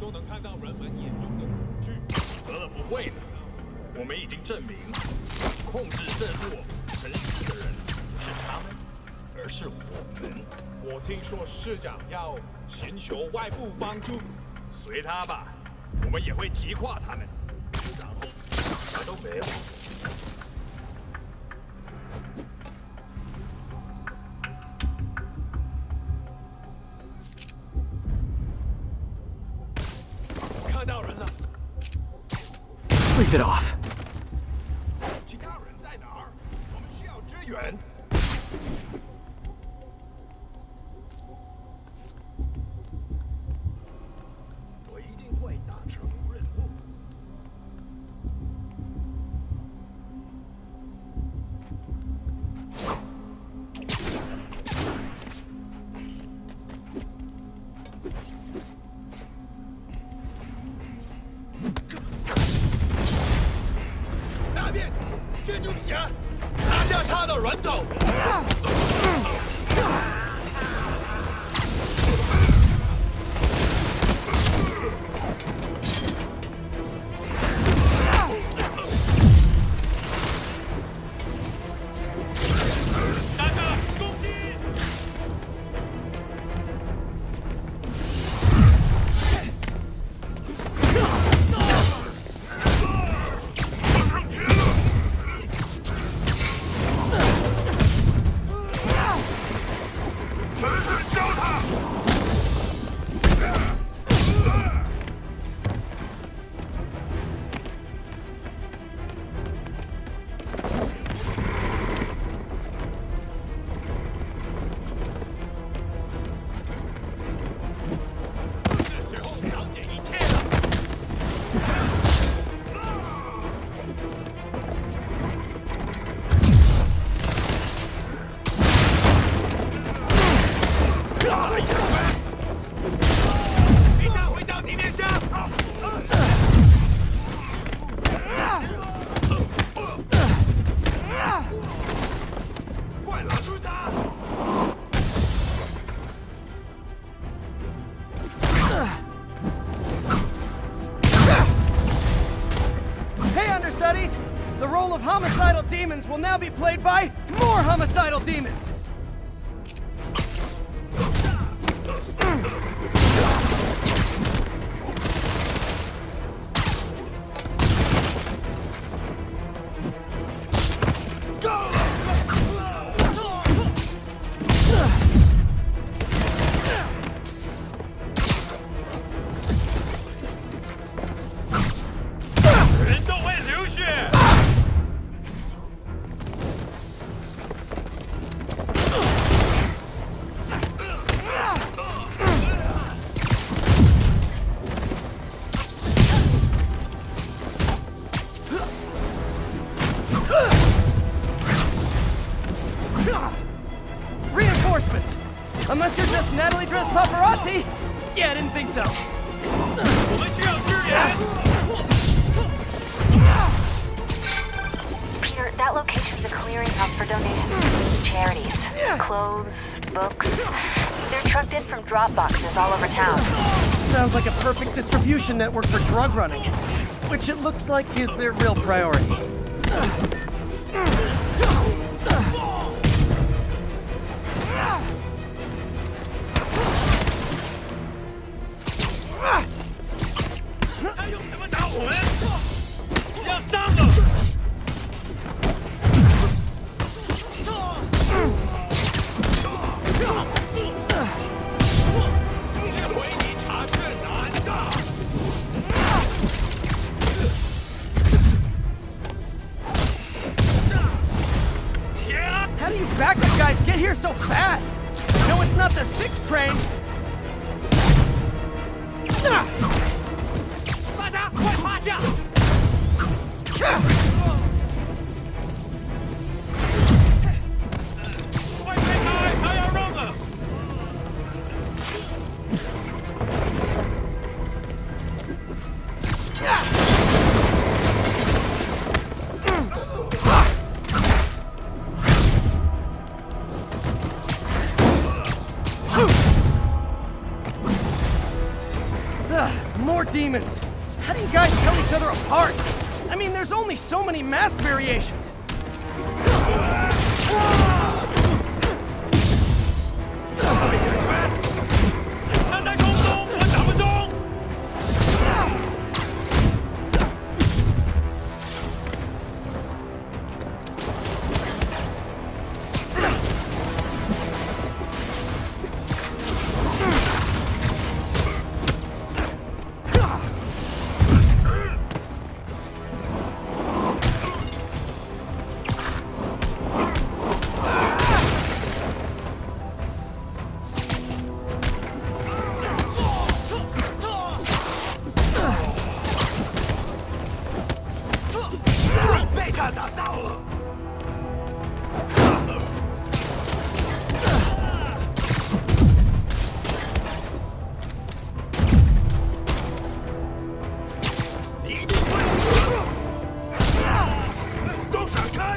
都能看到人们眼中的恐惧。 得了，不会的。我们已经证明，控制这座城市的人不是他们，而是我们。 我听说市长要寻求外部帮助， 随他吧，我们也会击垮他们，然后啥都没有。 看到人了。 Sleep it off. 其他人在哪儿？我们需要支援。我一定会达成任务。那边，蜘蛛侠，拿下他的人头。 The role of homicidal demons will now be played by more homicidal demons! Reinforcements! Unless you're just Natalie dressed paparazzi? Yeah, I didn't think so. Peter, that location's a clearinghouse for donations to charities. Clothes, books. They're trucked in from drop boxes all over town. Sounds like a perfect distribution network for drug running, which it looks like is their real priority. How do you backup guys get here so fast? No, it's not the 6 train. 大家快趴下！快开开，他要扔了！ More demons. How do you guys tell each other apart? I mean, there's only so many mask variations. 站在空中，我打不中。被他打到了。 一定会死！都闪开！